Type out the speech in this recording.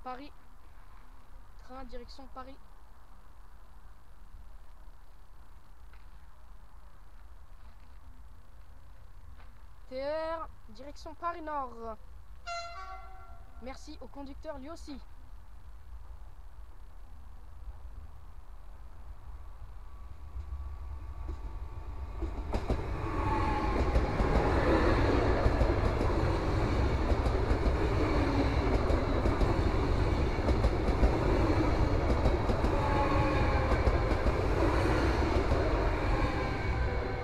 Paris. Train direction Paris. TER, direction Paris Nord. Merci au conducteur lui aussi.